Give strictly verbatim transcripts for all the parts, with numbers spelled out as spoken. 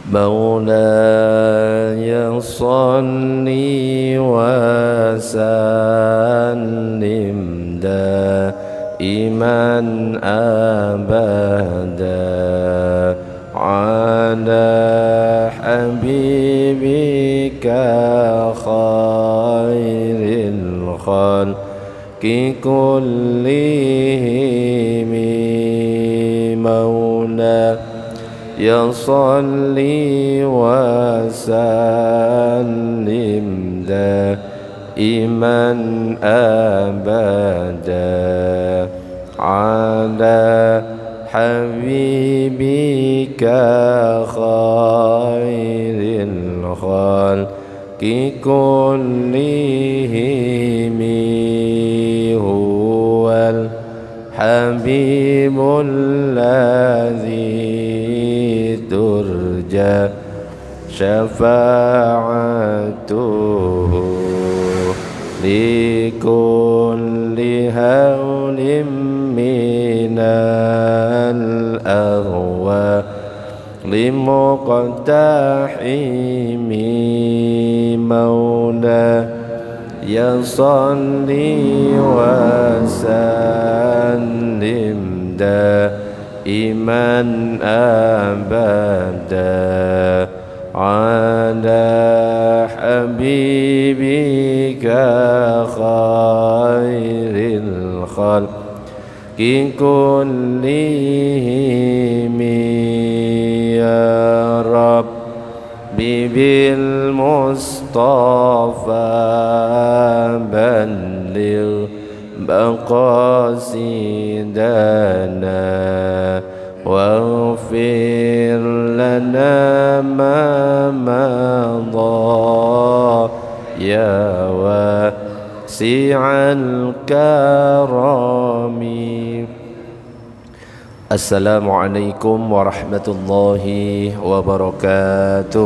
مولاي صل وسلم دائما أبدا على حبيبك خير الخلق كلهم مولاي يصلي وسلم دائما أبدا على حبيبك خير الخلق كلهم هو الحبيب الذي ترجى شفاعته لكل هول من الأهوال لمقتحم مولاي صل وسلم دائما أبدا على حبيبك خير الخلق كلهم يا رب بالمصطفى بلغ مقاصدنا واغفر لنا ما مضى يا واسع الكرم. Assalamualaikum warahmatullahi wabarakatuh.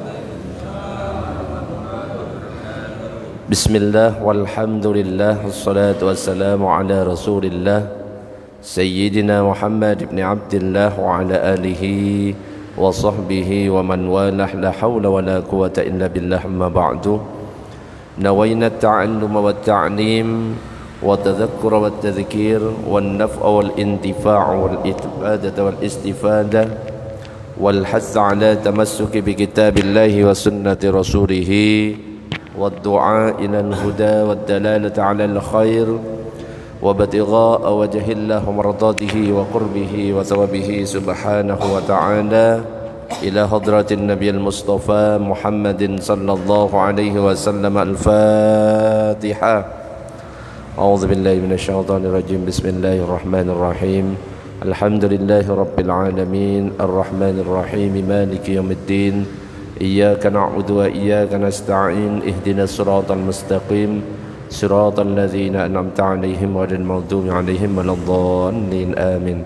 Bismillah walhamdulillah wassalatu wassalamu ala rasulillah Sayyidina Muhammad ibn Abdillah wa ala alihi wa sahbihi wa man walah la hawla wa la quwata illa billah amma ba'du. Nawayna at-ta'alluma wa at-ta'lim wa tadhakkura wa at-tadhkir wa an-naf'a wal intifa' wal itibadata wal istifada wal hatha ala tamassuki bi kitabillahi wa sunnati rasulih wa ad-du'a ila al-huda wa ad-dalalata ala al-khair وابتغاء وجه الله ومرضاته وقربه وثوابه سبحانه وتعالى إلى حضرة النبي المصطفى محمد صلى الله عليه وسلم. الفاتحة. أعوذ بالله من الشيطان الرجيم. بسم الله الرحمن الرحيم. الحمد لله رب العالمين الرحمن الرحيم مالك يوم الدين إياك نعبد وإياك نستعين اهدنا الصراط المستقيم صراط الذين أنعمت عليهم غير المغضوب عليهم ولا الضالين آمين.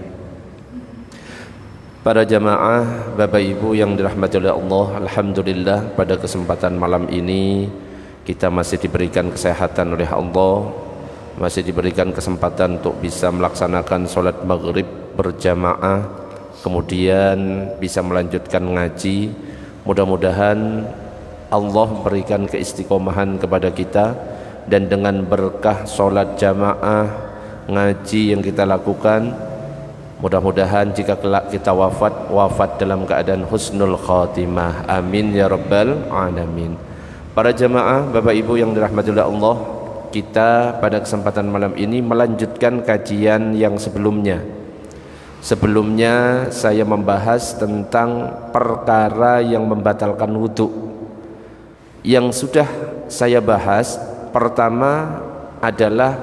Para jamaah, Bapak Ibu yang dirahmati oleh Allah, alhamdulillah pada kesempatan malam ini kita masih diberikan kesehatan oleh Allah, masih diberikan kesempatan untuk bisa melaksanakan sholat maghrib berjamaah, kemudian bisa melanjutkan ngaji. Mudah-mudahan Allah berikan keistiqomahan kepada kita, dan dengan berkah sholat jamaah ngaji yang kita lakukan, mudah-mudahan jika kelak kita wafat, wafat dalam keadaan husnul khatimah. Amin ya rabbal alamin. Para jamaah, Bapak Ibu yang dirahmati oleh Allah, kita pada kesempatan malam ini melanjutkan kajian yang sebelumnya. Sebelumnya saya membahas tentang perkara yang membatalkan wudhu. Yang sudah saya bahas, pertama adalah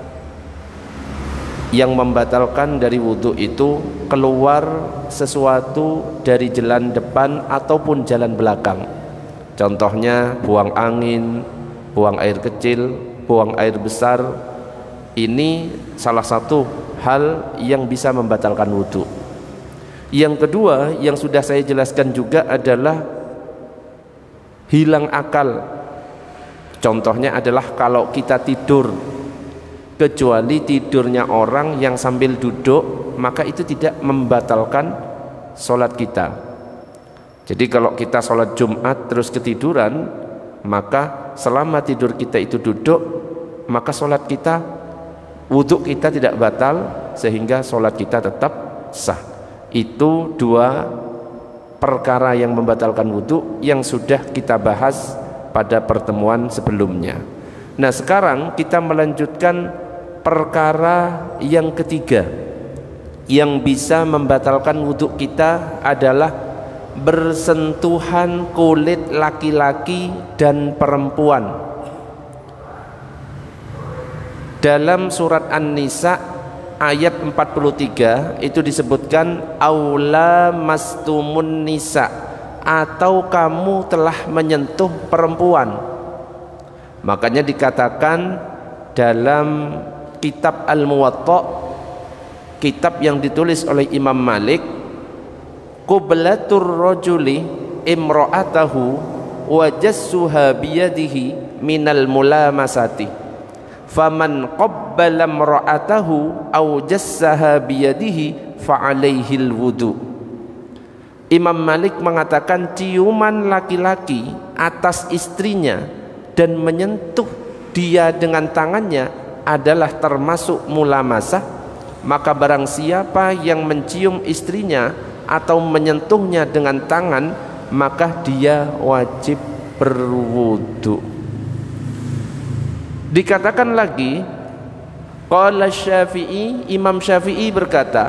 yang membatalkan dari wudhu itu keluar sesuatu dari jalan depan ataupun jalan belakang. Contohnya buang angin, buang air kecil, buang air besar. Ini salah satu hal yang bisa membatalkan wudhu. Yang kedua yang sudah saya jelaskan juga adalah hilang akal. Contohnya adalah kalau kita tidur, kecuali tidurnya orang yang sambil duduk, maka itu tidak membatalkan sholat kita. Jadi kalau kita sholat Jumat terus ketiduran, maka selama tidur kita itu duduk, maka sholat kita, wudhu kita tidak batal, sehingga sholat kita tetap sah. Itu dua perkara yang membatalkan wudhu yang sudah kita bahas pada pertemuan sebelumnya. Nah, sekarang kita melanjutkan perkara yang ketiga yang bisa membatalkan wudhu kita adalah bersentuhan kulit laki-laki dan perempuan. Dalam surat An-Nisa ayat empat puluh tiga itu disebutkan aula mastumun nisa, atau kamu telah menyentuh perempuan. Makanya dikatakan dalam kitab Al-Muwatta, kitab yang ditulis oleh Imam Malik, qublatur rajuli imra'atahu wa jassuha biyadihi minal mulamasati faman qabbala imra'atahu aw jassaha biyadihi fa'alaihil wudu. Imam Malik mengatakan ciuman laki-laki atas istrinya dan menyentuh dia dengan tangannya adalah termasuk mulamasah, maka barang siapa yang mencium istrinya atau menyentuhnya dengan tangan, maka dia wajib berwudu. Dikatakan lagi, qala Syafi'i, Imam Syafi'i berkata,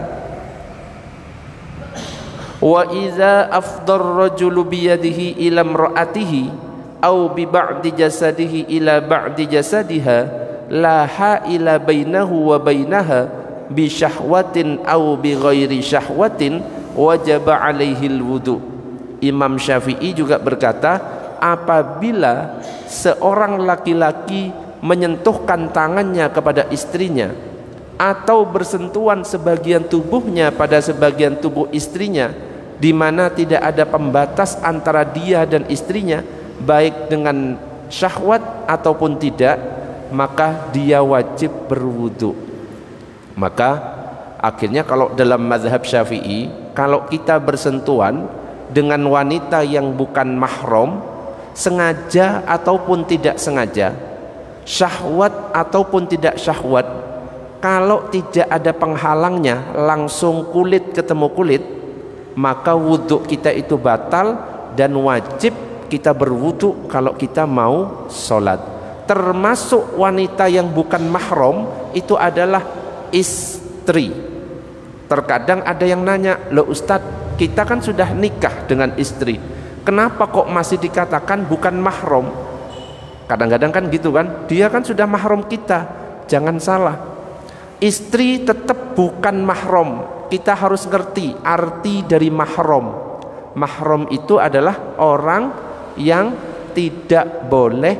wa iza afdar rajulu biyadihi ila imra'atihi aw bi ba'di jasadihi ila ba'di jasadiha la ha'ila bainahu wa bainaha bi syahwatin aw bi ghairi syahwatin wajaba alaihil wudu. Imam Syafi'i juga berkata, apabila seorang laki-laki menyentuhkan tangannya kepada istrinya atau bersentuhan sebagian tubuhnya pada sebagian tubuh istrinya, di mana tidak ada pembatas antara dia dan istrinya, baik dengan syahwat ataupun tidak, maka dia wajib berwudu. Maka akhirnya kalau dalam mazhab Syafi'i, kalau kita bersentuhan dengan wanita yang bukan mahram, sengaja ataupun tidak sengaja, syahwat ataupun tidak syahwat, kalau tidak ada penghalangnya, langsung kulit ketemu kulit, maka wudhu kita itu batal dan wajib kita berwudhu kalau kita mau sholat. Termasuk wanita yang bukan mahram itu adalah istri. Terkadang ada yang nanya, loh Ustadz, kita kan sudah nikah dengan istri, kenapa kok masih dikatakan bukan mahram? Kadang-kadang kan gitu kan, dia kan sudah mahram kita. Jangan salah, istri tetap bukan mahram. Kita harus ngerti arti dari mahram. Mahram itu adalah orang yang tidak boleh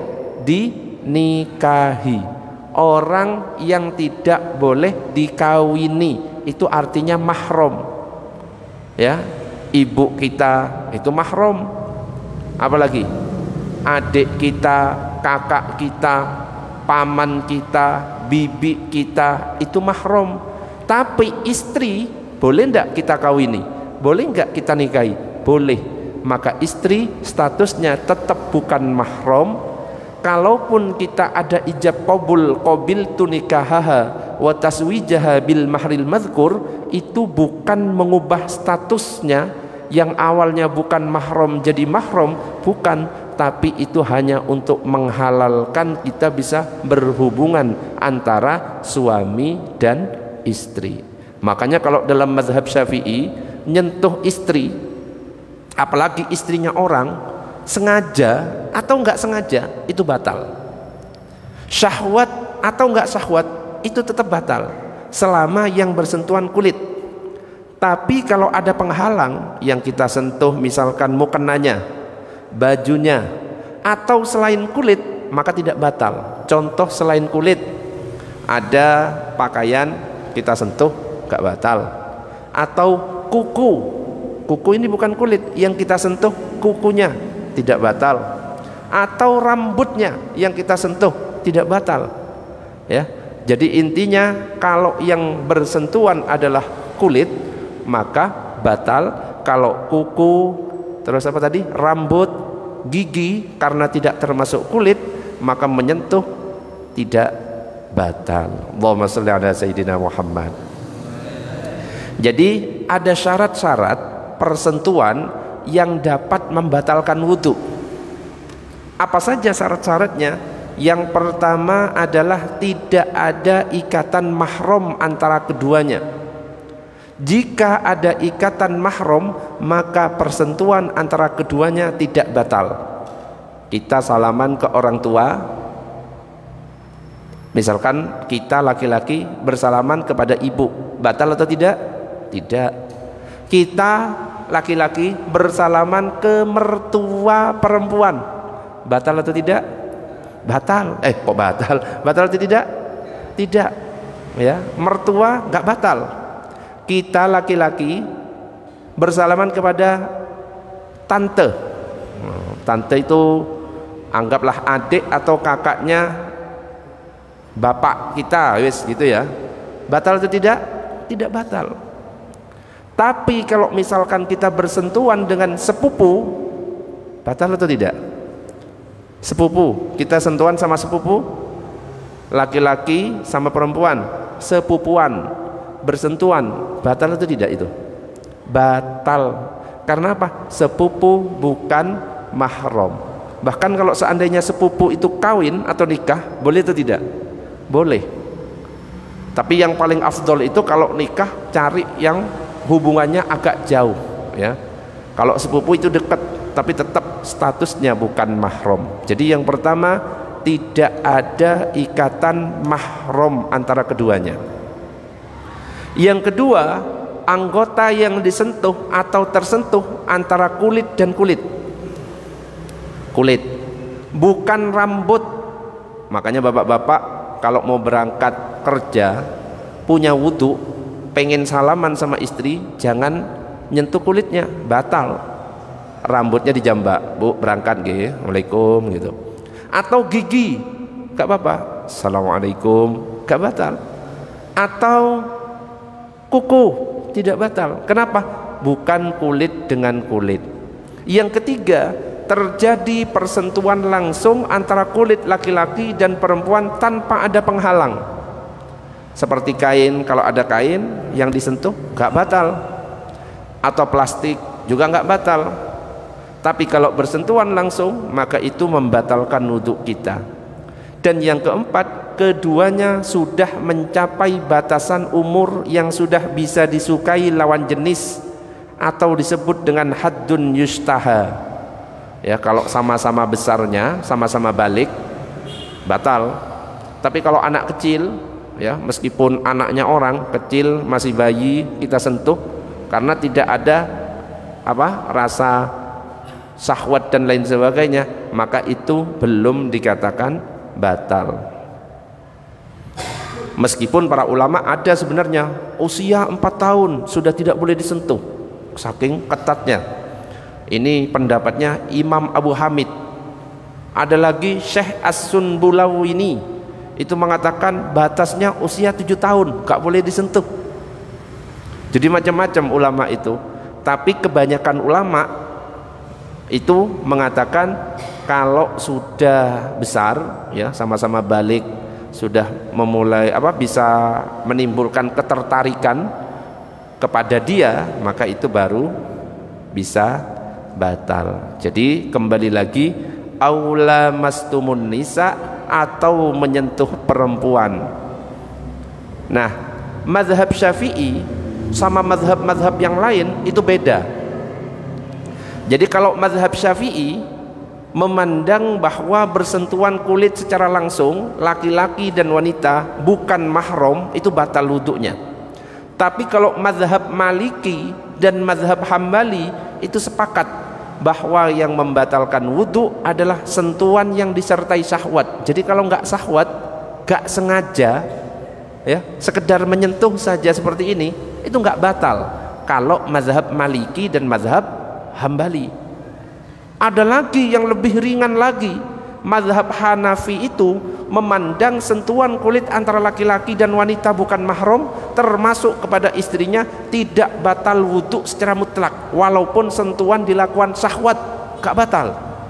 dinikahi, orang yang tidak boleh dikawini, itu artinya mahram. Ya, ibu kita itu mahram. Apalagi adik kita, kakak kita, paman kita, bibi kita, itu mahram. Tapi istri boleh enggak kita kawini? Boleh enggak kita nikahi? Boleh. Maka istri statusnya tetap bukan mahram. Kalaupun kita ada ijab qabul, qabil tu nikahaha wa taswijaha bil mahril madhkur, itu bukan mengubah statusnya yang awalnya bukan mahram jadi mahram, bukan, tapi itu hanya untuk menghalalkan kita bisa berhubungan antara suami dan istri. Makanya kalau dalam mazhab Syafi'i, nyentuh istri, apalagi istrinya orang, sengaja atau enggak sengaja, itu batal. Syahwat atau enggak syahwat, itu tetap batal selama yang bersentuhan kulit. Tapi kalau ada penghalang yang kita sentuh, misalkan mukenanya, bajunya, atau selain kulit, maka tidak batal. Contoh selain kulit, ada pakaian kita sentuh, gak batal. Atau kuku, kuku ini bukan kulit, yang kita sentuh kukunya, tidak batal. Atau rambutnya yang kita sentuh, tidak batal. Ya, jadi intinya kalau yang bersentuhan adalah kulit, maka batal. Kalau kuku, terus apa tadi, rambut, gigi, karena tidak termasuk kulit maka menyentuh tidak batal. Allahumma sholli ala sayyidina Muhammad. Jadi ada syarat-syarat persentuhan yang dapat membatalkan wudhu. Apa saja syarat-syaratnya? Yang pertama adalah tidak ada ikatan mahram antara keduanya. Jika ada ikatan mahram, maka persentuhan antara keduanya tidak batal. Kita salaman ke orang tua, misalkan kita laki-laki bersalaman kepada ibu, batal atau tidak? Tidak. Kita laki-laki bersalaman ke mertua perempuan, batal atau tidak? Batal. Eh kok batal? Batal atau tidak? Tidak. Ya, mertua nggak batal. Kita laki-laki bersalaman kepada tante. Tante itu anggaplah adik atau kakaknya bapak kita, wis gitu ya. Batal atau tidak? Tidak batal. Tapi kalau misalkan kita bersentuhan dengan sepupu, batal atau tidak? Sepupu, kita sentuhan sama sepupu, laki-laki sama perempuan, sepupuan, bersentuhan, batal atau tidak itu? Batal. Karena apa? Sepupu bukan mahram. Bahkan kalau seandainya sepupu itu kawin atau nikah, boleh atau tidak? Boleh. Tapi yang paling afdol itu kalau nikah cari yang hubungannya agak jauh, ya. Kalau sepupu itu dekat tapi tetap statusnya bukan mahram. Jadi yang pertama, tidak ada ikatan mahram antara keduanya. Yang kedua, anggota yang disentuh atau tersentuh antara kulit dan kulit. Kulit, bukan rambut. Makanya bapak-bapak kalau mau berangkat kerja, punya wudhu, pengen salaman sama istri, jangan nyentuh kulitnya, batal. Rambutnya dijambak, bu berangkat gitu, Waalaikum gitu. Atau gigi, gak apa-apa, Assalamualaikum, gak batal. Atau kuku, tidak batal. Kenapa? Bukan kulit dengan kulit. Yang ketiga, terjadi persentuhan langsung antara kulit laki-laki dan perempuan tanpa ada penghalang. Seperti kain, kalau ada kain yang disentuh gak batal. Atau plastik juga gak batal. Tapi kalau bersentuhan langsung, maka itu membatalkan wudhu kita. Dan yang keempat, keduanya sudah mencapai batasan umur yang sudah bisa disukai lawan jenis atau disebut dengan haddun yustaha. Ya, kalau sama-sama besarnya, sama-sama balik, batal. Tapi kalau anak kecil, ya, meskipun anaknya orang kecil, masih bayi, kita sentuh karena tidak ada apa rasa syahwat dan lain sebagainya, maka itu belum dikatakan batal. Meskipun para ulama ada sebenarnya usia empat tahun sudah tidak boleh disentuh, saking ketatnya. Ini pendapatnya Imam Abu Hamid. Ada lagi Syekh As-Sunbulawi, itu mengatakan batasnya usia tujuh tahun, gak boleh disentuh. Jadi macam-macam ulama itu. Tapi kebanyakan ulama itu mengatakan kalau sudah besar, ya, sama-sama balik, sudah memulai apa bisa menimbulkan ketertarikan kepada dia, maka itu baru bisa batal. Jadi kembali lagi, aula mastumun nisa, atau menyentuh perempuan. Nah, mazhab Syafi'i sama mazhab-mazhab yang lain itu beda. Jadi kalau mazhab Syafi'i memandang bahwa bersentuhan kulit secara langsung laki-laki dan wanita bukan mahram, itu batal wudhunya. Tapi kalau mazhab Maliki dan mazhab Hambali itu sepakat bahwa yang membatalkan wudhu adalah sentuhan yang disertai syahwat. Jadi kalau nggak syahwat, nggak sengaja, ya, sekedar menyentuh saja seperti ini, itu nggak batal. Kalau mazhab Maliki dan mazhab Hambali. Ada lagi yang lebih ringan lagi, Mazhab Hanafi itu memandang sentuhan kulit antara laki-laki dan wanita bukan mahram termasuk kepada istrinya tidak batal wudhu secara mutlak, walaupun sentuhan dilakukan syahwat gak batal.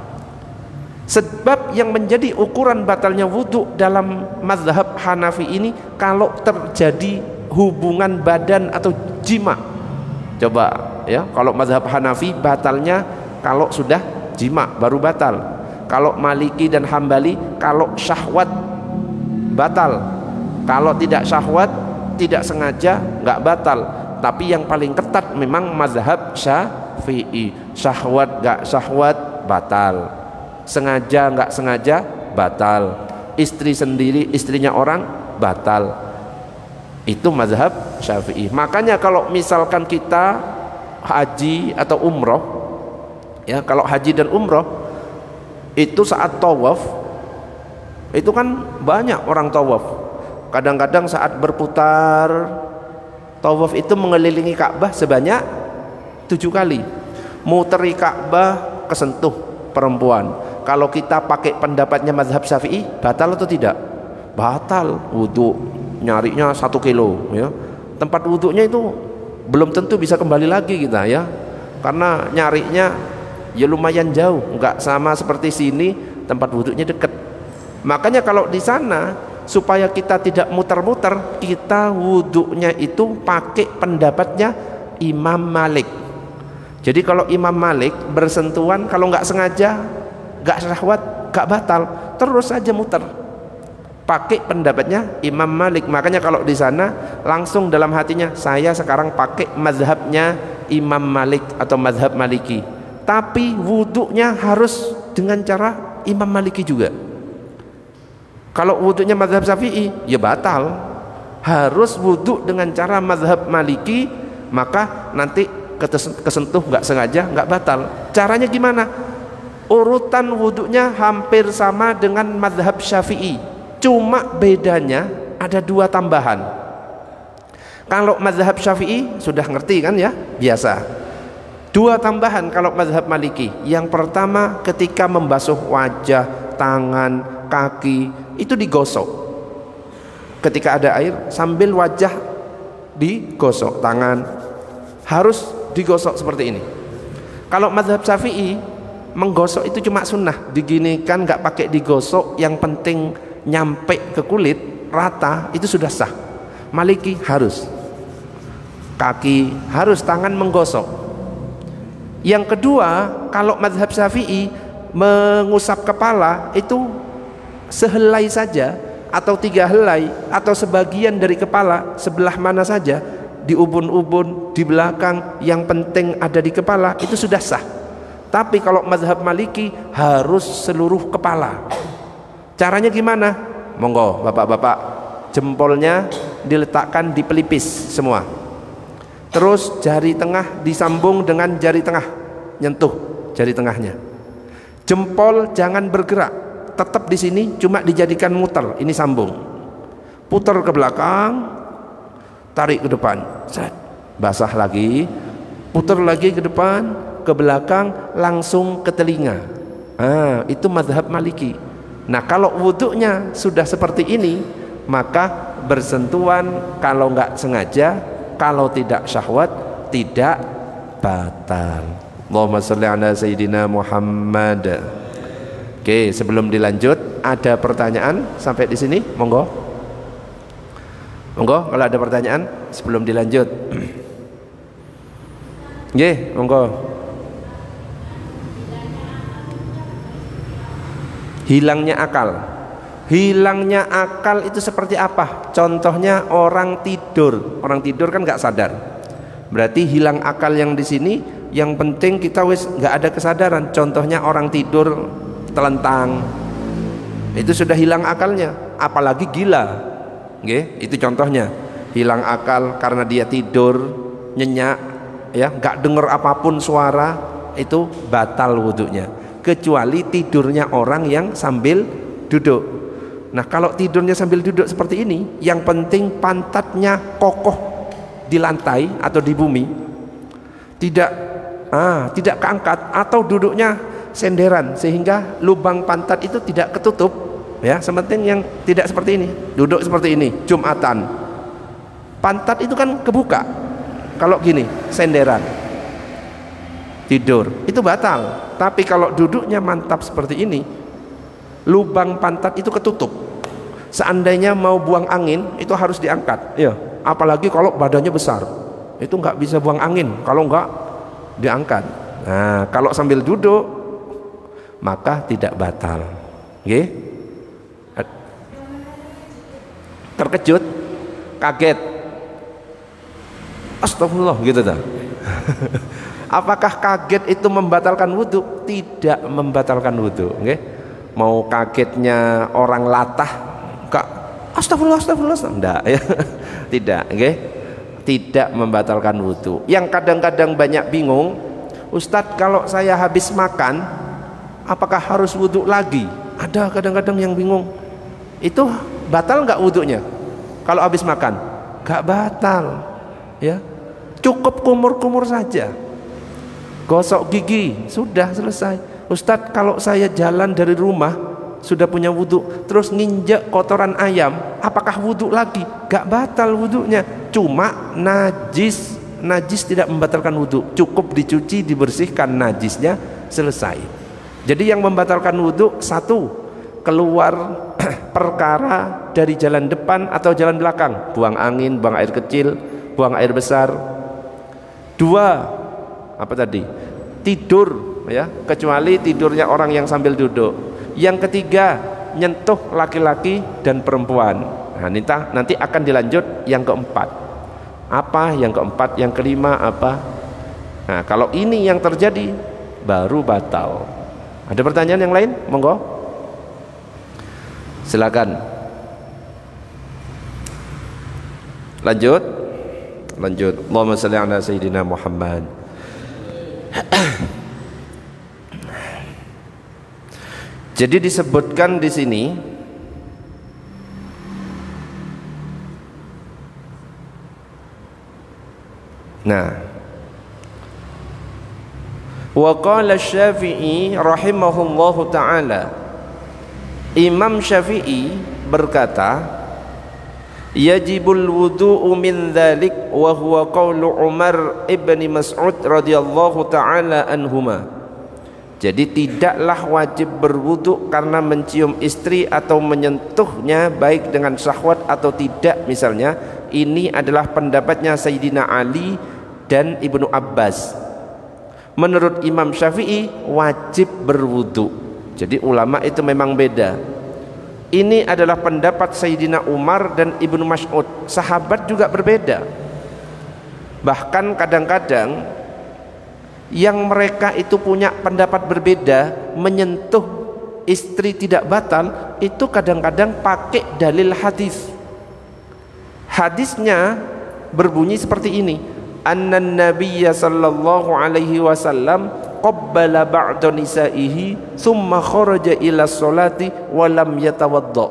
Sebab yang menjadi ukuran batalnya wudhu dalam mazhab Hanafi ini kalau terjadi hubungan badan atau jima. Coba ya, kalau mazhab Hanafi batalnya kalau sudah jima baru batal. Kalau Maliki dan Hambali kalau syahwat batal. Kalau tidak syahwat, tidak sengaja nggak batal. Tapi yang paling ketat memang mazhab Syafi'i. Syahwat nggak syahwat batal, sengaja nggak sengaja batal, istri sendiri istrinya orang batal. Itu mazhab Syafi'i. Makanya kalau misalkan kita haji atau umroh, ya kalau haji dan umroh itu saat tawaf itu kan banyak orang tawaf. Kadang-kadang saat berputar tawaf itu mengelilingi Ka'bah sebanyak tujuh kali. Muteri Ka'bah kesentuh perempuan. Kalau kita pakai pendapatnya mazhab Syafi'i, batal atau tidak? Batal. Wudhu nyarinya satu kilo ya. Tempat wudhunya itu belum tentu bisa kembali lagi kita ya, karena nyarinya ya lumayan jauh, nggak sama seperti sini tempat wudhunya dekat. Makanya kalau di sana supaya kita tidak muter-muter, kita wudhunya itu pakai pendapatnya Imam Malik. Jadi kalau Imam Malik bersentuhan kalau nggak sengaja, nggak syahwat, nggak batal, terus saja muter. Pakai pendapatnya Imam Malik. Makanya kalau di sana langsung dalam hatinya saya sekarang pakai mazhabnya Imam Malik atau mazhab Maliki. Tapi wudhunya harus dengan cara Imam Maliki juga. Kalau wudhunya mazhab Syafi'i ya batal, harus wudhu dengan cara mazhab Maliki, maka nanti kesentuh nggak sengaja nggak batal. Caranya gimana? Urutan wudhunya hampir sama dengan mazhab Syafi'i, cuma bedanya ada dua tambahan. Kalau mazhab Syafi'i sudah ngerti kan ya, biasa. Dua tambahan kalau mazhab Maliki. Yang pertama, ketika membasuh wajah, tangan, kaki itu digosok. Ketika ada air sambil wajah digosok, tangan harus digosok seperti ini. Kalau mazhab Syafi'i menggosok itu cuma sunnah, diginikan nggak pakai digosok, yang penting nyampe ke kulit rata itu sudah sah. Maliki harus, kaki harus, tangan menggosok. Yang kedua, kalau mazhab Syafi'i mengusap kepala itu sehelai saja atau tiga helai atau sebagian dari kepala sebelah mana saja, di ubun-ubun, di belakang, yang penting ada di kepala, itu sudah sah. Tapi kalau mazhab Maliki harus seluruh kepala. Caranya gimana? Monggo bapak-bapak, jempolnya diletakkan di pelipis semua. Terus jari tengah disambung dengan jari tengah, nyentuh jari tengahnya. Jempol jangan bergerak, tetap di sini, cuma dijadikan muter. Ini sambung, putar ke belakang, tarik ke depan, set, basah lagi, putar lagi ke depan, ke belakang, langsung ke telinga. Ah, itu mazhab Maliki. Nah kalau wudhunya sudah seperti ini, maka bersentuhan kalau nggak sengaja, kalau tidak syahwat tidak batal. Allahumma sholli ala sayyidina Muhammad. Oke, sebelum dilanjut ada pertanyaan sampai di sini? Monggo. Monggo kalau ada pertanyaan sebelum dilanjut. Nggih, monggo. Hilangnya akal. Hilangnya akal itu seperti apa? Contohnya orang tidur. Orang tidur kan nggak sadar. Berarti hilang akal yang di sini. Yang penting kita wis nggak ada kesadaran. Contohnya orang tidur telentang, itu sudah hilang akalnya. Apalagi gila, Nggih, itu contohnya. Hilang akal karena dia tidur nyenyak, ya, nggak dengar apapun suara, itu batal wudhunya. Kecuali tidurnya orang yang sambil duduk. Nah kalau tidurnya sambil duduk seperti ini, yang penting pantatnya kokoh di lantai atau di bumi, tidak ah, tidak keangkat, atau duduknya senderan sehingga lubang pantat itu tidak ketutup, ya. Sepenting yang tidak seperti ini, duduk seperti ini Jumatan, pantat itu kan kebuka. Kalau gini senderan tidur itu batal. Tapi kalau duduknya mantap seperti ini, lubang pantat itu ketutup. Seandainya mau buang angin itu harus diangkat, ya. Apalagi kalau badannya besar, itu nggak bisa buang angin kalau nggak diangkat. Nah, kalau sambil duduk maka tidak batal. Oke? Terkejut, kaget, astagfirullah gitu dah. Apakah kaget itu membatalkan wudhu? Tidak membatalkan wudhu. Oke? Mau kagetnya orang latah, kak, astagfirullah, astagfirullah, enggak, ya. Tidak, oke? Tidak membatalkan wudhu. Yang kadang-kadang banyak bingung, Ustadz, kalau saya habis makan apakah harus wudhu lagi? Ada kadang-kadang yang bingung, itu batal nggak wudhunya kalau habis makan? Nggak batal, ya. Cukup kumur-kumur saja, gosok gigi, sudah selesai. Ustadz, kalau saya jalan dari rumah sudah punya wudhu terus nginjek kotoran ayam, apakah wudhu lagi? Nggak batal wudhunya, cuma najis. Najis tidak membatalkan wudhu, cukup dicuci, dibersihkan najisnya, selesai. Jadi yang membatalkan wudhu, satu, keluar perkara dari jalan depan atau jalan belakang, buang angin, buang air kecil, buang air besar. Dua, apa tadi? Tidur, ya, kecuali tidurnya orang yang sambil duduk. Yang ketiga, nyentuh laki-laki dan perempuan. Nah, nanti akan dilanjut yang keempat. Apa yang keempat, yang kelima apa? Nah, kalau ini yang terjadi baru batal. Ada pertanyaan yang lain? Monggo. Silakan. Lanjut. Lanjut. Allahumma shalli ala sayyidina Muhammad. Jadi disebutkan di sini nah, wa qala Syafi'i rahimahullahu ta'ala, Imam Syafi'i berkata, yajibul wudu'u min dzalik wa huwa qaulu Umar ibn Mas'ud radhiyallahu ta'ala anhuma. Jadi tidaklah wajib berwudu karena mencium istri atau menyentuhnya baik dengan syahwat atau tidak misalnya. Ini adalah pendapatnya Sayyidina Ali dan Ibnu Abbas. Menurut Imam Syafi'i wajib berwudu. Jadi ulama itu memang beda. Ini adalah pendapat Sayyidina Umar dan Ibnu Mas'ud. Sahabat juga berbeda. Bahkan kadang-kadang yang mereka itu punya pendapat berbeda, menyentuh istri tidak batal, itu kadang-kadang pakai dalil hadis. Hadisnya berbunyi seperti ini, annan nabiyya sallallahu alaihi wasallam qabbala ba'da nisaihi thumma kharaja ila sholati wa lam yatawadda.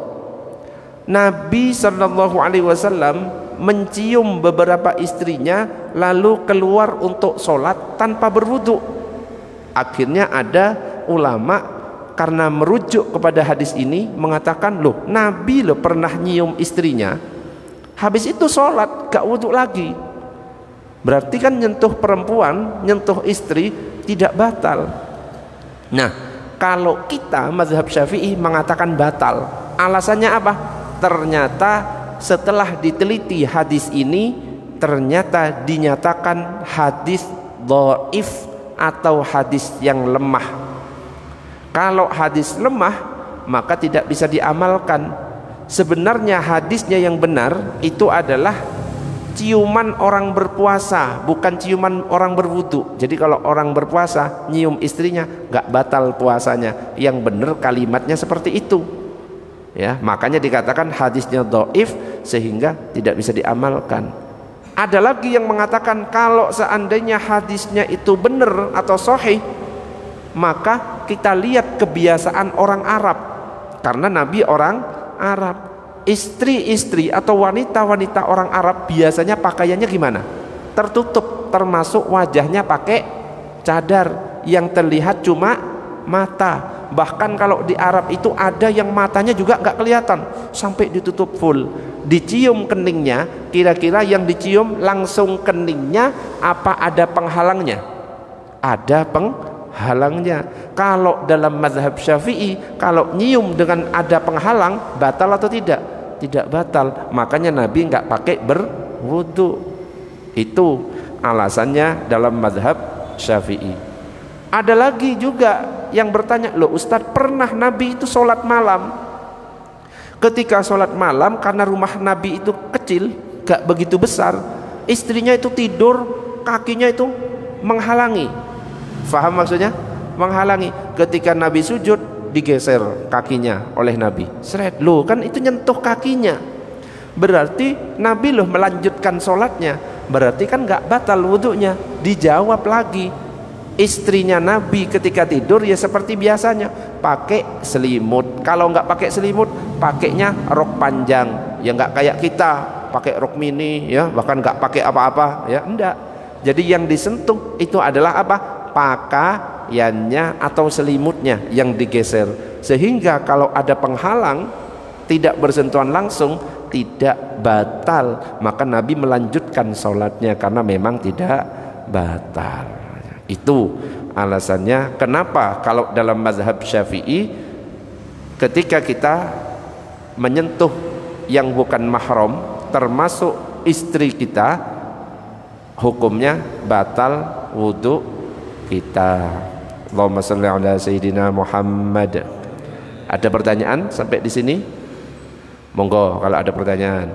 Nabi sallallahu alaihi wasallam mencium beberapa istrinya lalu keluar untuk sholat tanpa berwudu. Akhirnya ada ulama karena merujuk kepada hadis ini mengatakan, loh, Nabi loh pernah nyium istrinya, habis itu sholat gak wudu lagi. Berarti kan nyentuh perempuan, nyentuh istri tidak batal. Nah, kalau kita mazhab Syafi'i mengatakan batal, alasannya apa? Ternyata setelah diteliti hadis ini, ternyata dinyatakan hadis dhaif atau hadis yang lemah. Kalau hadis lemah maka tidak bisa diamalkan. Sebenarnya hadisnya yang benar itu adalah ciuman orang berpuasa, bukan ciuman orang berwudu. Jadi kalau orang berpuasa nyium istrinya nggak batal puasanya. Yang benar kalimatnya seperti itu. Ya, makanya dikatakan hadisnya dhaif sehingga tidak bisa diamalkan. Ada lagi yang mengatakan kalau seandainya hadisnya itu benar atau sahih, maka kita lihat kebiasaan orang Arab, karena Nabi orang Arab. Istri-istri atau wanita-wanita orang Arab biasanya pakaiannya gimana? Tertutup, termasuk wajahnya pakai cadar yang terlihat cuma mata. Bahkan kalau di Arab itu ada yang matanya juga nggak kelihatan sampai ditutup full. Dicium keningnya, kira-kira yang dicium langsung keningnya apa ada penghalangnya? Ada penghalangnya. Kalau dalam mazhab Syafi'i, kalau nyium dengan ada penghalang batal atau tidak? Tidak batal. Makanya Nabi nggak pakai berwudu. Itu alasannya dalam mazhab Syafi'i. Ada lagi juga yang bertanya, loh Ustadz, pernah Nabi itu sholat malam? Ketika sholat malam, karena rumah Nabi itu kecil, gak begitu besar, istrinya itu tidur, kakinya itu menghalangi. Faham maksudnya? Menghalangi. Ketika Nabi sujud, digeser kakinya oleh Nabi. Seret, loh kan itu nyentuh kakinya. Berarti Nabi loh melanjutkan sholatnya. Berarti kan gak batal wudunya. Dijawab lagi, istrinya Nabi ketika tidur ya seperti biasanya, pakai selimut. Kalau nggak pakai selimut, pakainya rok panjang. Ya nggak kayak kita pakai rok mini, ya bahkan nggak pakai apa-apa, ya enggak. Jadi yang disentuh itu adalah apa? Pakaiannya atau selimutnya yang digeser. Sehingga kalau ada penghalang tidak bersentuhan langsung, tidak batal. Maka Nabi melanjutkan sholatnya karena memang tidak batal. Itu alasannya kenapa kalau dalam mazhab Syafi'i ketika kita menyentuh yang bukan mahram termasuk istri kita, hukumnya batal wudu kita. Allahumma shalli ala sayyidina Muhammad. Ada pertanyaan sampai di sini? Monggo kalau ada pertanyaan.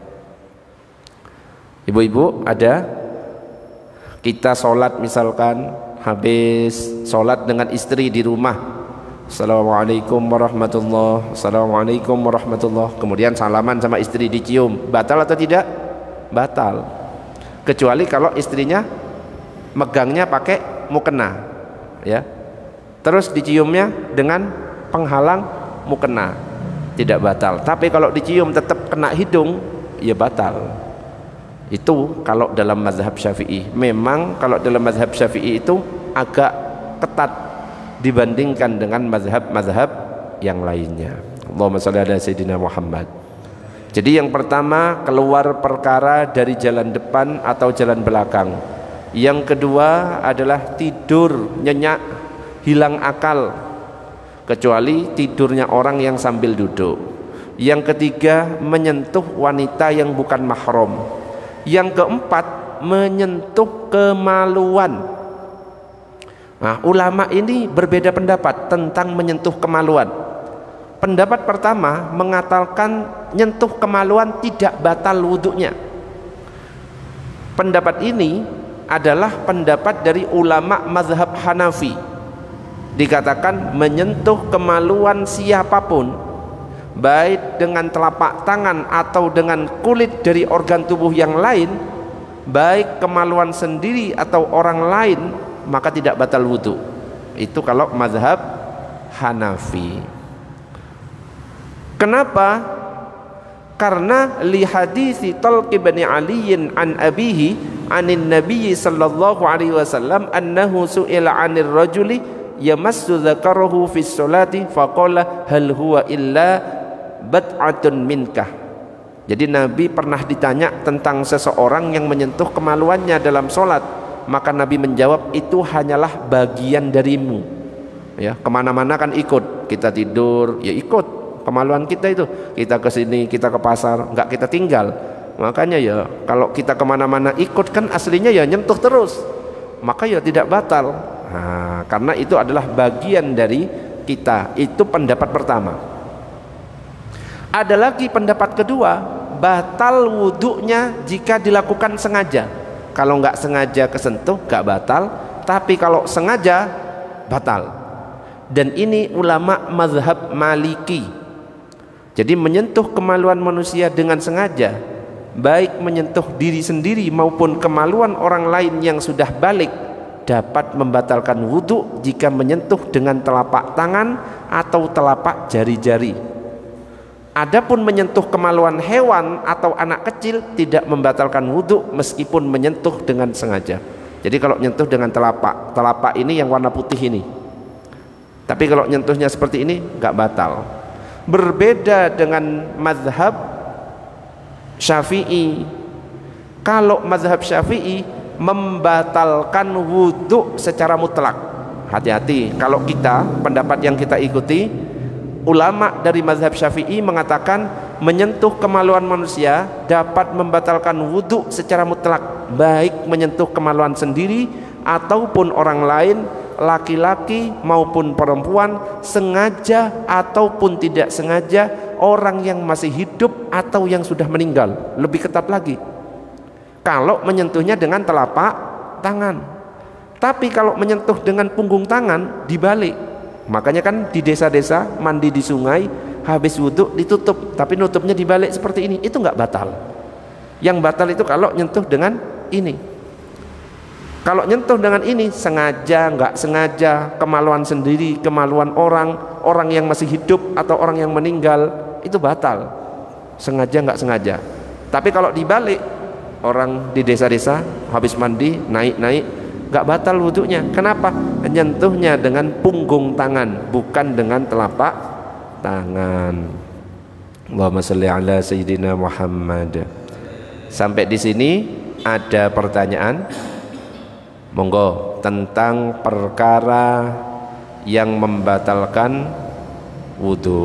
Ibu-ibu ada? Kita sholat misalkan, habis sholat dengan istri di rumah, Assalamualaikum warahmatullahi, Assalamualaikum warahmatullahi, kemudian salaman sama istri, dicium, batal atau tidak? Batal. Kecuali kalau istrinya megangnya pakai mukena, ya, terus diciumnya dengan penghalang mukena, tidak batal. Tapi kalau dicium tetap kena hidung, ya batal. Itu kalau dalam mazhab Syafi'i. Memang kalau dalam mazhab Syafi'i itu agak ketat dibandingkan dengan mazhab-mazhab yang lainnya. Allahumma shalli ala sayyidina Muhammad. Jadi yang pertama, keluar perkara dari jalan depan atau jalan belakang. Yang kedua adalah tidur nyenyak, hilang akal, kecuali tidurnya orang yang sambil duduk. Yang ketiga, menyentuh wanita yang bukan mahram. Yang keempat, menyentuh kemaluan. Nah, ulama ini berbeda pendapat tentang menyentuh kemaluan. Pendapat pertama mengatakan nyentuh kemaluan tidak batal wudunya. Pendapat ini adalah pendapat dari ulama mazhab Hanafi. Dikatakan menyentuh kemaluan siapapun, baik dengan telapak tangan atau dengan kulit dari organ tubuh yang lain, baik kemaluan sendiri atau orang lain, maka tidak batal wudu. Itu kalau mazhab Hanafi. Kenapa? Karena li hadits Talq bin Ali an abihi anin Nabi sallallahu alaihi wasallam annahu su'ila 'anir rajuli yamassu dzakarahu fi sholati faqala hal huwa illa bat'atun minkah. Jadi Nabi pernah ditanya tentang seseorang yang menyentuh kemaluannya dalam sholat, maka Nabi menjawab itu hanyalah bagian darimu. Ya, kemana-mana kan ikut, kita tidur ya ikut kemaluan kita itu, kita ke sini, kita ke pasar, nggak kita tinggal. Makanya ya kalau kita kemana-mana ikut kan aslinya ya nyentuh terus, maka ya tidak batal. Nah, karena itu adalah bagian dari kita. Itu pendapat pertama. Ada lagi pendapat kedua, batal wudhunya jika dilakukan sengaja. Kalau nggak sengaja kesentuh nggak batal, tapi kalau sengaja batal. Dan ini ulama mazhab Maliki. Jadi menyentuh kemaluan manusia dengan sengaja, baik menyentuh diri sendiri maupun kemaluan orang lain yang sudah balik, dapat membatalkan wudhu jika menyentuh dengan telapak tangan atau telapak jari-jari. Adapun menyentuh kemaluan hewan atau anak kecil tidak membatalkan wudhu meskipun menyentuh dengan sengaja. Jadi kalau menyentuh dengan telapak, telapak ini yang warna putih ini, Tapi kalau nyentuhnya seperti ini nggak batal. Berbeda dengan mazhab Syafi'i. Kalau mazhab Syafi'i membatalkan wudhu secara mutlak. Hati-hati, kalau kita, pendapat yang kita ikuti, ulama dari mazhab Syafi'i mengatakan menyentuh kemaluan manusia dapat membatalkan wudhu secara mutlak, baik menyentuh kemaluan sendiri ataupun orang lain, laki-laki maupun perempuan, sengaja ataupun tidak sengaja, orang yang masih hidup atau yang sudah meninggal. Lebih ketat lagi kalau menyentuhnya dengan telapak tangan. Tapi kalau menyentuh dengan punggung tangan dibalik. Makanya kan di desa-desa mandi di sungai habis wudhu ditutup, tapi nutupnya dibalik seperti ini, itu nggak batal. Yang batal itu kalau nyentuh dengan ini. Kalau nyentuh dengan ini sengaja nggak sengaja, kemaluan sendiri, kemaluan orang, orang yang masih hidup atau orang yang meninggal, itu batal. Sengaja nggak sengaja. Tapi kalau dibalik, orang di desa-desa habis mandi naik-naik, nggak batal wudhunya. Kenapa? Nyentuhnya dengan punggung tangan, bukan dengan telapak tangan. Allahumma sholli ala sayyidina Muhammad. Sampai di sini ada pertanyaan? Monggo, tentang perkara yang membatalkan wudhu.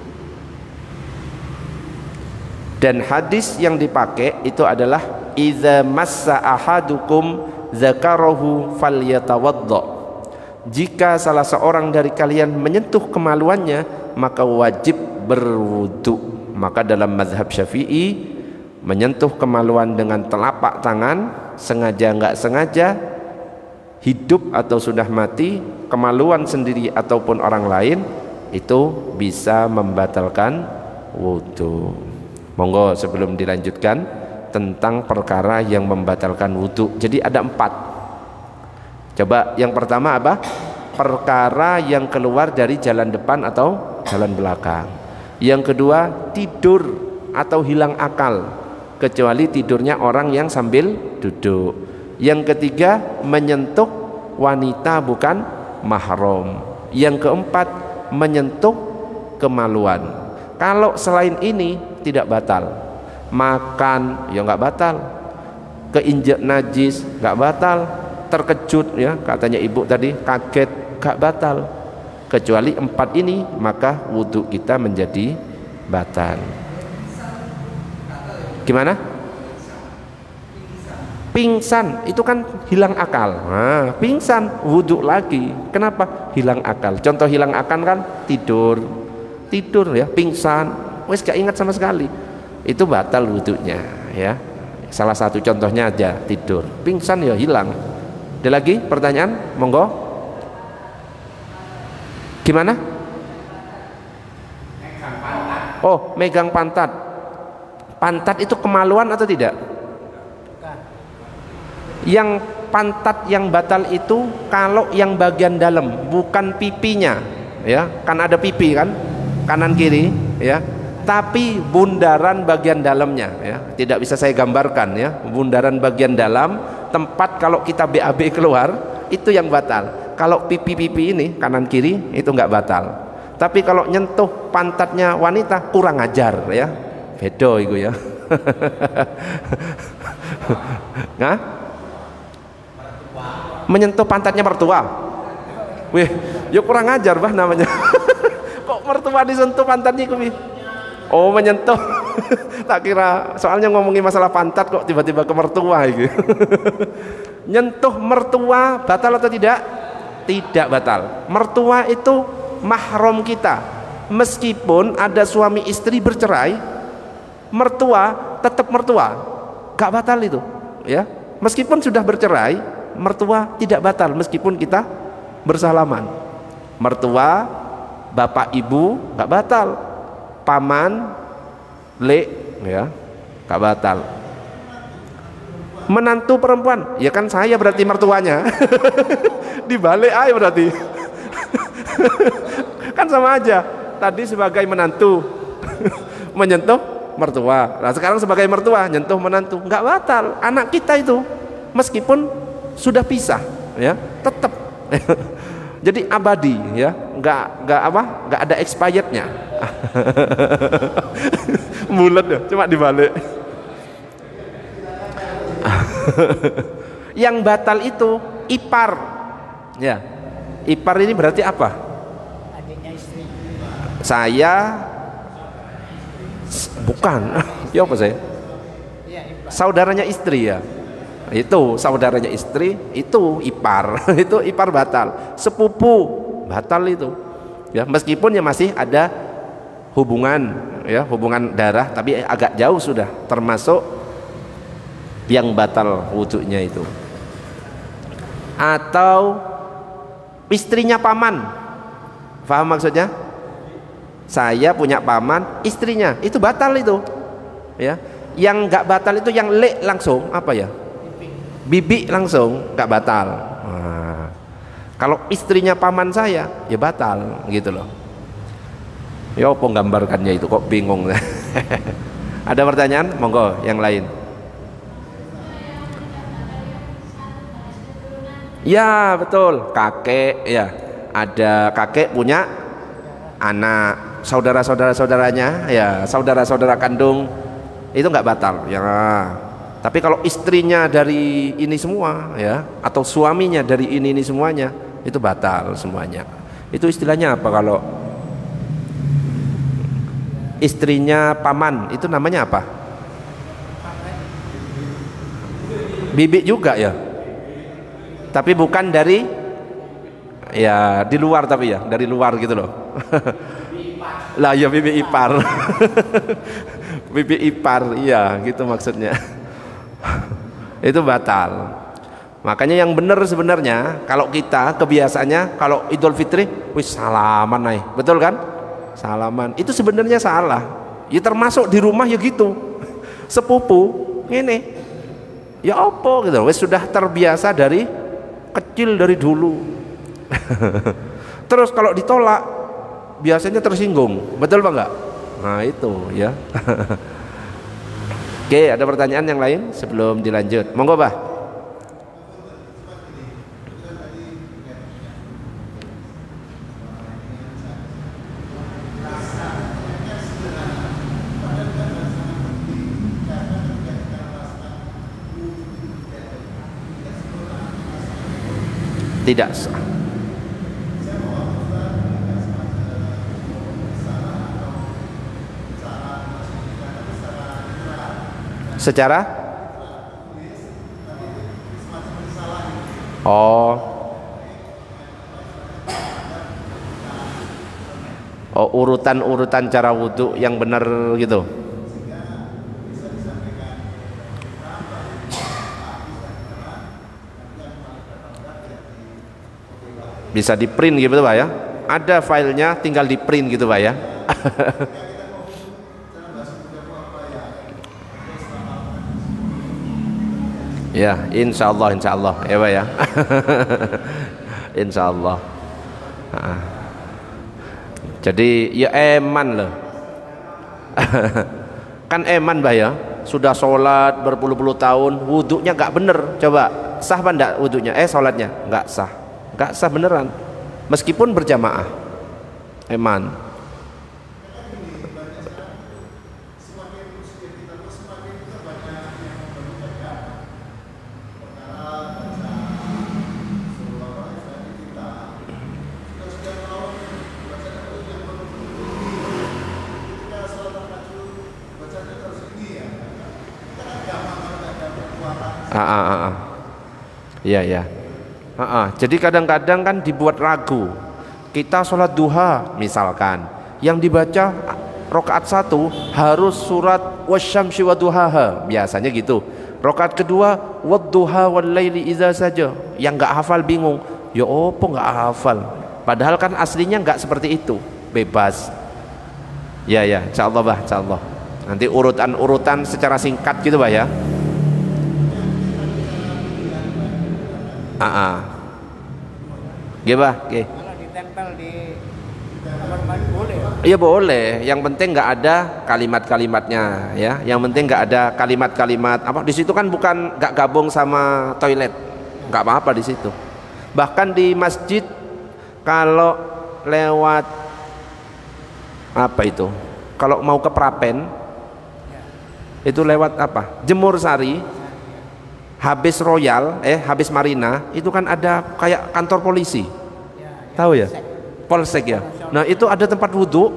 Dan hadis yang dipakai itu adalah idza massa ahadukum zakarahu falyatawadda. Jika salah seorang dari kalian menyentuh kemaluannya, maka wajib berwudu. Maka dalam mazhab Syafi'i, menyentuh kemaluan dengan telapak tangan, sengaja nggak sengaja, hidup atau sudah mati, kemaluan sendiri ataupun orang lain, itu bisa membatalkan wudu. Monggo sebelum dilanjutkan tentang perkara yang membatalkan wudu. Jadi ada empat. Coba yang pertama apa? Perkara yang keluar dari jalan depan atau jalan belakang. Yang kedua, tidur atau hilang akal, kecuali tidurnya orang yang sambil duduk. Yang ketiga, menyentuh wanita bukan mahram. Yang keempat, menyentuh kemaluan. Kalau selain ini tidak batal. Makan ya nggak batal, keinjak najis nggak batal, terkejut ya katanya ibu tadi, kaget nggak batal. Kecuali empat ini, maka wudhu kita menjadi batal. Gimana? Pingsan itu kan hilang akal. Nah, pingsan wudhu lagi. Kenapa? Hilang akal. Contoh hilang akal kan tidur, tidur ya, pingsan, wes gak ingat sama sekali. Itu batal wudhunya ya. Salah satu contohnya aja tidur, pingsan ya hilang. Ada lagi pertanyaan? Monggo. Gimana? Oh, megang pantat. Pantat itu kemaluan atau tidak? Yang pantat yang batal itu kalau yang bagian dalam, bukan pipinya ya. Kan ada pipi kan, kanan kiri ya. Tapi bundaran bagian dalamnya ya, tidak bisa saya gambarkan ya. Bundaran bagian dalam, tempat kalau kita B A B keluar, itu yang batal. Kalau pipi-pipi ini kanan kiri itu nggak batal. Tapi kalau nyentuh pantatnya wanita kurang ajar ya. Bedo itu ya. Nah, menyentuh pantatnya mertua. Wih, ya kurang ajar bah namanya. Kok mertua disentuh pantatnya kuwi? Oh, menyentuh. Tak kira soalnya ngomongin masalah pantat kok tiba-tiba ke mertua gitu. Nyentuh mertua batal atau tidak? Tidak batal. Mertua itu mahram kita. Meskipun ada suami istri bercerai, mertua tetap mertua. Gak batal itu, ya. Meskipun sudah bercerai, mertua tidak batal meskipun kita bersalaman. Mertua, bapak ibu gak batal. Paman, le, ya, gak batal. Menantu perempuan, ya kan saya berarti mertuanya. Dibalik aja berarti. Kan sama aja. Tadi sebagai menantu menyentuh mertua. Nah sekarang sebagai mertua nyentuh menantu, nggak batal. Anak kita itu meskipun sudah pisah, ya tetap. Jadi abadi, ya nggak nggak apa nggak ada expirednya. Bulat ya, cuma dibalik. Yang batal itu ipar, ya. Ipar ini berarti apa? Adiknya istri. Saya bukan. Ya apa saya? Iya, ipar. Saudaranya istri ya. Itu saudaranya istri itu ipar. Itu ipar batal. Sepupu batal itu. Ya, meskipun ya masih ada hubungan, ya, hubungan darah tapi agak jauh sudah, termasuk yang batal wudhunya itu. Atau istrinya paman, paham maksudnya? Saya punya paman, istrinya itu batal itu, ya. Yang nggak batal itu yang le langsung apa ya? Bibi langsung nggak batal. Nah, kalau istrinya paman saya ya batal gitu loh. Ya apa gambarkannya itu kok bingung. Ada pertanyaan? Monggo yang lain. Ya betul, kakek ya, ada kakek punya anak, saudara-saudara saudaranya ya, saudara-saudara kandung itu nggak batal ya. Tapi kalau istrinya dari ini semua ya, atau suaminya dari ini ini semuanya itu batal semuanya. Itu istilahnya apa kalau istrinya paman itu namanya apa? Bibi juga ya. Tapi bukan dari ya di luar tapi ya dari luar gitu loh. Lah ya bibi ipar. Bibi ipar iya gitu maksudnya. Itu batal. Makanya yang benar sebenarnya kalau kita kebiasaannya kalau Idul Fitri wis salaman nih, betul kan? Salaman itu sebenarnya salah. Ya termasuk di rumah ya gitu. Sepupu ini ya apa gitu. Wis sudah terbiasa dari kecil dari dulu. Terus kalau ditolak biasanya tersinggung, betul Pak enggak? Nah itu ya. Oke, ada pertanyaan yang lain sebelum dilanjut? Monggo Pak. Tidak sah. Secara oh oh urutan-urutan cara wudhu yang benar gitu. Bisa di print gitu Pak ya, ada filenya tinggal di print gitu Pak ya. Ya insya Allah insya Allah ya Pak ya. Insya Allah. Nah. Jadi ya eman loh. Kan eman Pak ya, sudah sholat berpuluh-puluh tahun wudhunya nggak bener, coba sah apa enggak wudhunya? Eh sholatnya nggak sah. Gak sah beneran meskipun berjamaah eman. Ah, ah, ah, ah. Iya ya. Ha-ha, jadi kadang-kadang kan dibuat ragu. Kita sholat duha misalkan, yang dibaca rokaat satu harus surat wasyamsi waduhaha, biasanya gitu. Rokaat kedua wadduha wallaili idza saja. Yang nggak hafal bingung, ya opo nggak hafal? Padahal kan aslinya nggak seperti itu, bebas. Ya ya, insyaallah bah, insyaallah. Nanti urutan-urutan secara singkat gitu bah ya. Ah, ah. Gimana? Oke. Kalau ditempel di kamar mandi boleh. Iya boleh. Yang penting nggak ada kalimat-kalimatnya, ya. Yang penting nggak ada kalimat-kalimat. Apa di situ kan bukan nggak gabung sama toilet, nggak apa-apa di situ. Bahkan di masjid kalau lewat apa itu? Kalau mau ke Prapen itu lewat apa? Jemur Sari, habis Royal, eh habis Marina, itu kan ada kayak kantor polisi. Tahu ya? Polsek ya. Nah, itu ada tempat wudhu.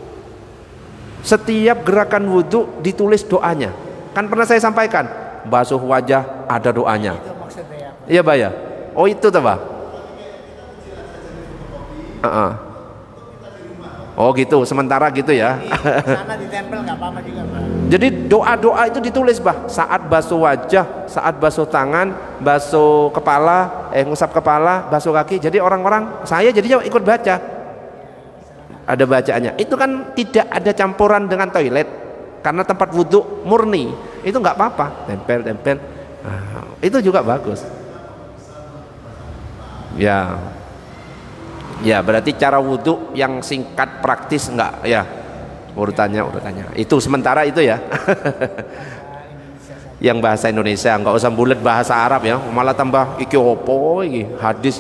Setiap gerakan wudhu ditulis doanya. Kan pernah saya sampaikan, basuh wajah ada doanya. Itu maksudnya. Iya, Pak ya? Oh, itu tuh, Pak. Uh-uh. Oh gitu, sementara gitu ya. Sana ditempel nggak apa-apa juga, Pak. Jadi doa-doa itu ditulis, bah. Saat basuh wajah, saat basuh tangan, basuh kepala, eh ngusap kepala, basuh kaki. Jadi orang-orang, saya jadinya ikut baca. Ada bacaannya. Itu kan tidak ada campuran dengan toilet, karena tempat wudhu murni. Itu nggak apa-apa, tempel-tempel. Nah, itu juga bagus. Ya. Ya, berarti cara wudhu yang singkat praktis enggak ya? Urutannya urutannya. Itu sementara itu ya. Yang bahasa Indonesia, enggak usah bulet bahasa Arab ya. Malah tambah iki opo iki hadis.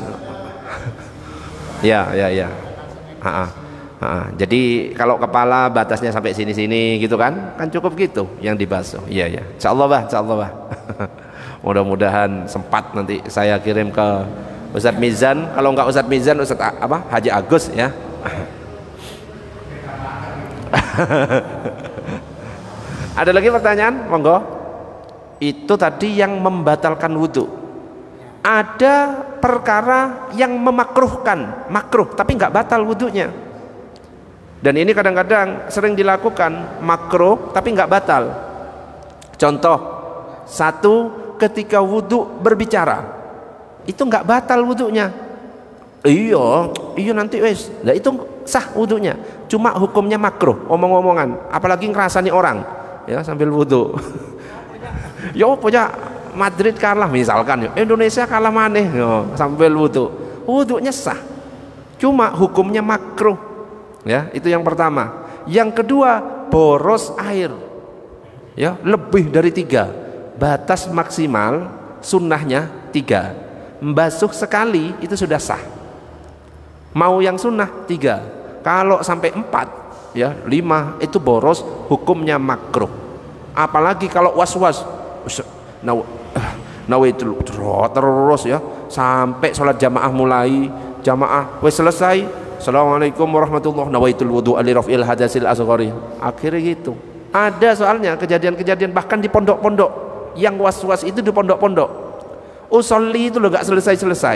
Ya, ya, ya. Ha-ha. Ha-ha. Jadi kalau kepala batasnya sampai sini-sini gitu kan? Kan cukup gitu yang dibasuh. Iya, ya. Insyaallah, Bah, insyaallah, Bah. Mudah-mudahan sempat nanti saya kirim ke Ustadz Mizan. Kalau enggak Ustadz Mizan, Ustadz apa? Haji Agus ya. Ada lagi pertanyaan? Monggo. Itu tadi yang membatalkan wudhu. Ada perkara yang memakruhkan, makruh tapi enggak batal wudhunya. Dan ini kadang-kadang sering dilakukan, makruh tapi enggak batal. Contoh, satu, ketika wudhu berbicara, itu nggak batal wudhunya. Iya, iya nanti wes. Nah itu sah wudhunya. Cuma hukumnya makruh, omong-omongan. Apalagi ngerasani orang, ya sambil wudhu. Ya punya Madrid kalah misalkan, ya. Indonesia kalah maneh, ya, sambil wudhu. Wudhunya sah. Cuma hukumnya makruh. Ya, itu yang pertama. Yang kedua, boros air. Ya, lebih dari tiga. Batas maksimal sunnahnya tiga. Membasuh sekali itu sudah sah. Mau yang sunnah tiga. Kalau sampai empat, ya lima itu boros, hukumnya makruh. Apalagi kalau was-was, naw, nawaitul terus ya sampai sholat jamaah mulai, jamaah wes selesai. Assalamualaikum warahmatullahi wabarakatuh. Nawaitul wudu ali rafil hadasil asghari. Akhirnya gitu. Ada soalnya kejadian-kejadian bahkan di pondok-pondok yang was-was itu di pondok-pondok. Usolli itu loh gak selesai-selesai.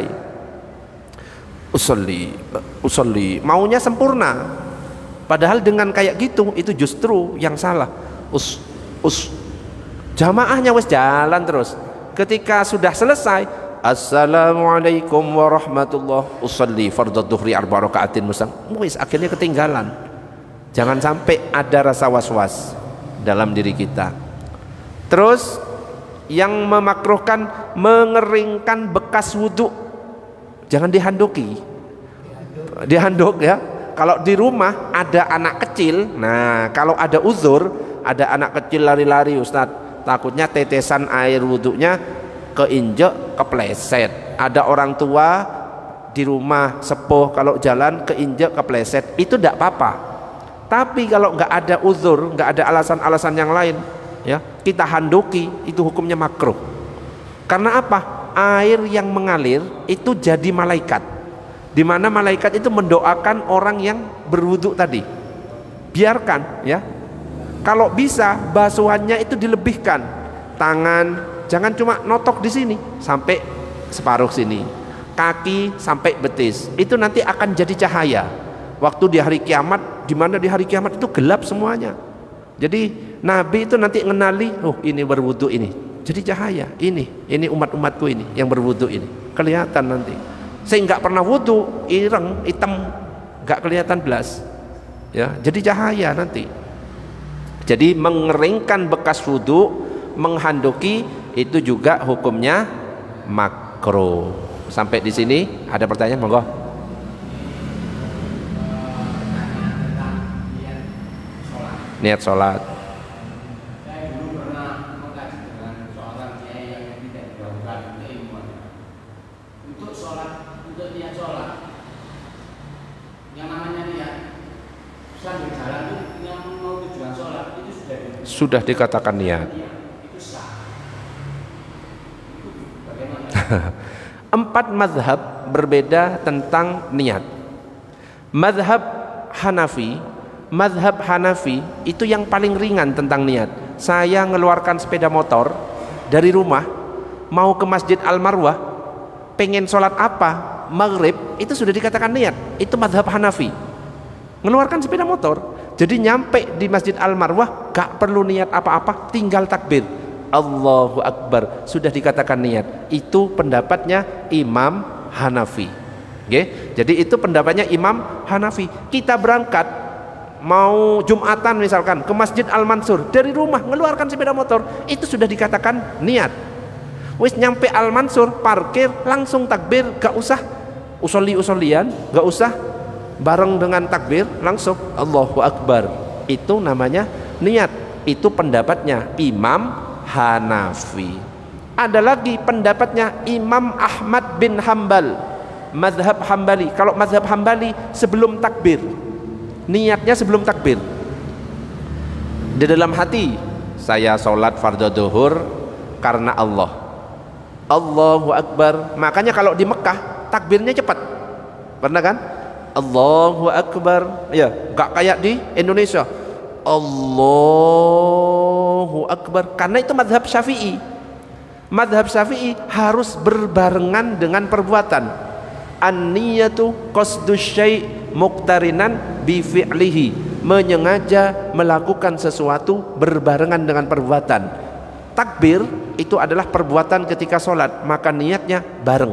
Usolli, usolli, maunya sempurna. Padahal dengan kayak gitu itu justru yang salah. Us, us, jamaahnya wes jalan terus. Ketika sudah selesai, assalamualaikum warahmatullahi usolli fardhu dhuhri arba rakaatin musang. Wes akhirnya ketinggalan. Jangan sampai ada rasa was-was dalam diri kita. Terus yang memakruhkan mengeringkan bekas wudhu, jangan dihandoki, dihanduk ya. Kalau di rumah ada anak kecil, nah kalau ada uzur, ada anak kecil lari-lari Ustadz, takutnya tetesan air wudhunya keinjek, kepleset. Ada orang tua di rumah sepuh kalau jalan keinjek, kepleset, itu tidak apa-apa. Tapi kalau nggak ada uzur, nggak ada alasan-alasan yang lain, ya kita handoki, itu hukumnya makruh. Karena apa? Air yang mengalir itu jadi malaikat, di mana malaikat itu mendoakan orang yang berwudu tadi. Biarkan ya. Kalau bisa basuhannya itu dilebihkan. Tangan jangan cuma notok di sini sampai separuh sini, kaki sampai betis. Itu nanti akan jadi cahaya. Waktu di hari kiamat, di mana di hari kiamat itu gelap semuanya. Jadi Nabi itu nanti ngenali, oh ini berwudu ini, jadi cahaya. Ini, ini umat-umatku ini yang berwudu ini, kelihatan nanti. Saya nggak pernah wudu, ireng, hitam, nggak kelihatan belas. Ya, jadi cahaya nanti. Jadi mengeringkan bekas wudu, menghandoki itu juga hukumnya makruh. Sampai di sini ada pertanyaan, monggo. Niat sholat. Saya dulu pernah mengkaji dengan seorang kiai yang tidak dilakukan keilmuan. Untuk sholat, untuk niat sholat, yang namanya niat sambil jalan itu yang mau tujuan sholat itu sudah di, Sudah dikatakan niat. itu sah. Itu bagaimana? Empat mazhab berbeda tentang niat. Mazhab Hanafi, mazhab Hanafi itu yang paling ringan tentang niat. Saya ngeluarkan sepeda motor dari rumah mau ke Masjid Al-Marwah, pengen sholat apa, maghrib, itu sudah dikatakan niat. Itu mazhab Hanafi. Ngeluarkan sepeda motor, jadi nyampe di Masjid Al-Marwah gak perlu niat apa-apa, tinggal takbir Allahu Akbar, sudah dikatakan niat. Itu pendapatnya Imam Hanafi. Oke, jadi itu pendapatnya Imam Hanafi. Kita berangkat mau Jumatan misalkan ke Masjid Al-Mansur, dari rumah ngeluarkan sepeda motor, itu sudah dikatakan niat. Wis nyampe Al-Mansur, parkir, langsung takbir, gak usah usoli-usolian, gak usah bareng dengan takbir, langsung Allahu Akbar. Itu namanya niat. Itu pendapatnya Imam Hanafi. Ada lagi pendapatnya Imam Ahmad bin Hambal, mazhab Hambali. Kalau mazhab Hambali sebelum takbir, niatnya sebelum takbir. Di dalam hati, saya sholat fardhu duhur karena Allah, Allahu Akbar. Makanya kalau di Mekah takbirnya cepat, pernah kan? Allahu Akbar, ya, gak kayak di Indonesia Allahu Akbar, karena itu mazhab Syafi'i. Mazhab Syafi'i harus berbarengan dengan perbuatan. An-niyatu qasdus syai' muqtarinan bi fi'lihi, menyengaja melakukan sesuatu berbarengan dengan perbuatan. Takbir itu adalah perbuatan ketika sholat, maka niatnya bareng.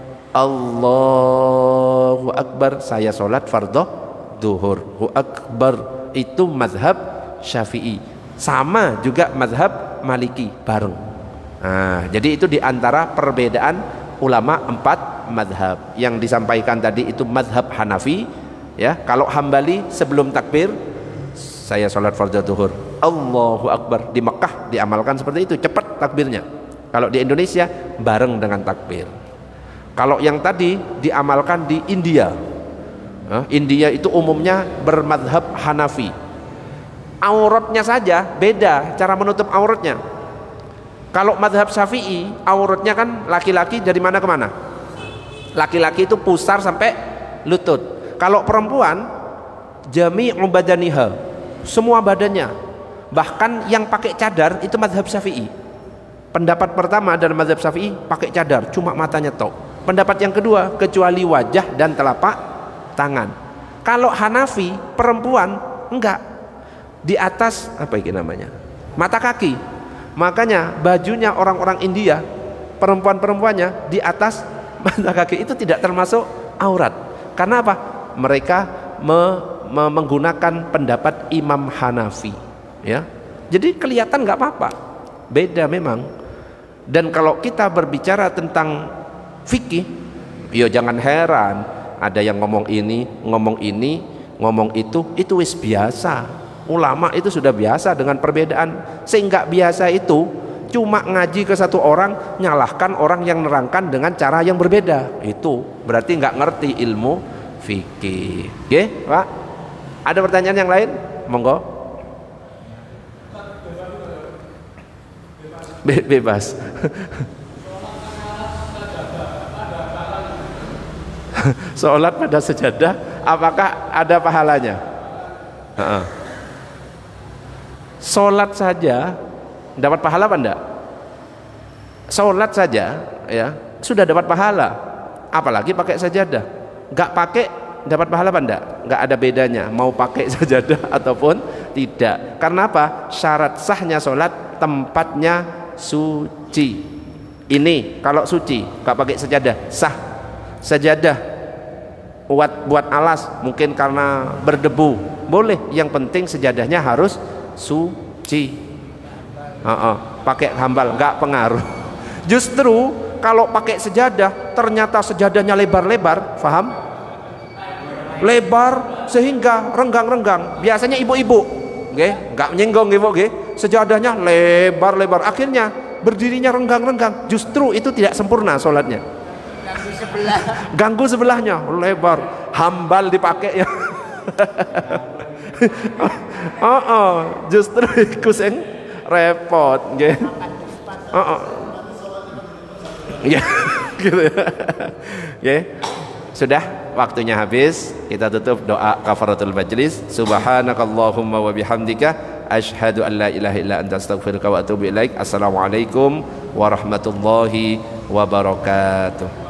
Allahu Akbar, saya sholat fardhu duhur. Hu Akbar, itu mazhab Syafi'i. Sama juga mazhab Maliki, bareng. Nah, jadi itu diantara perbedaan ulama empat mazhab yang disampaikan tadi. Itu mazhab Hanafi, ya. Kalau Hambali sebelum takbir, saya sholat fardhu duhur Allahu Akbar. Di Mekah diamalkan seperti itu, cepat takbirnya. Kalau di Indonesia bareng dengan takbir. Kalau yang tadi diamalkan di India, India itu umumnya bermadhab Hanafi. Auratnya saja beda cara menutup auratnya. Kalau madhab Syafi'i, auratnya kan laki-laki dari mana ke mana? Laki-laki itu pusar sampai lutut. Kalau perempuan, jami'u badaniha, semua badannya. Bahkan yang pakai cadar itu madhab Syafi'i. Pendapat pertama dalam madhab Syafi'i pakai cadar, cuma matanya tok. Pendapat yang kedua, kecuali wajah dan telapak tangan. Kalau Hanafi, perempuan enggak, di atas apa ini namanya, mata kaki. Makanya bajunya orang-orang India, perempuan-perempuannya di atas mata kaki, itu tidak termasuk aurat. Karena apa? Mereka me, me, menggunakan pendapat Imam Hanafi, ya. Jadi kelihatan nggak apa-apa, beda memang. Dan kalau kita berbicara tentang fikih, ya jangan heran ada yang ngomong ini, ngomong ini, ngomong itu, itu wis biasa. Ulama itu sudah biasa dengan perbedaan. Sehingga biasa itu cuma ngaji ke satu orang, nyalahkan orang yang nerangkan dengan cara yang berbeda. Itu berarti nggak ngerti ilmu fikih. Oke, Pak? Ada pertanyaan yang lain? Monggo. Be bebas. Sholat pada sejadah, apakah ada pahalanya? Uh-uh. Sholat saja dapat pahala apa enggak? Sholat saja ya sudah dapat pahala, apalagi pakai sajadah. Nggak pakai dapat pahala apa enggak? Nggak ada bedanya mau pakai sajadah ataupun tidak. Karena apa? Syarat sahnya sholat tempatnya suci. Ini kalau suci nggak pakai sajadah sah. Sajadah buat buat alas mungkin karena berdebu boleh, yang penting sajadahnya harus suci. Uh-uh. Pakai hambal nggak pengaruh. Justru kalau pakai sejadah ternyata sejadahnya lebar-lebar, paham? Lebar sehingga renggang-renggang. Biasanya ibu-ibu, nggih, nggak menyinggung ibu, nggih. Sejadahnya lebar-lebar, akhirnya berdirinya renggang-renggang. Justru itu tidak sempurna sholatnya. Ganggu sebelah. Ganggu sebelahnya lebar. hambal dipakai ya. Oh, oh, justru iku sing repot nggih. Oh, oh. Ya, gitu ya. Nggih. Sudah waktunya habis, kita tutup doa kafaratul majlis. Subhanakallahumma wa bihamdika asyhadu an la ilaha illa anta astaghfiruka wa atubu ilaik. Assalamualaikum warahmatullahi wabarakatuh.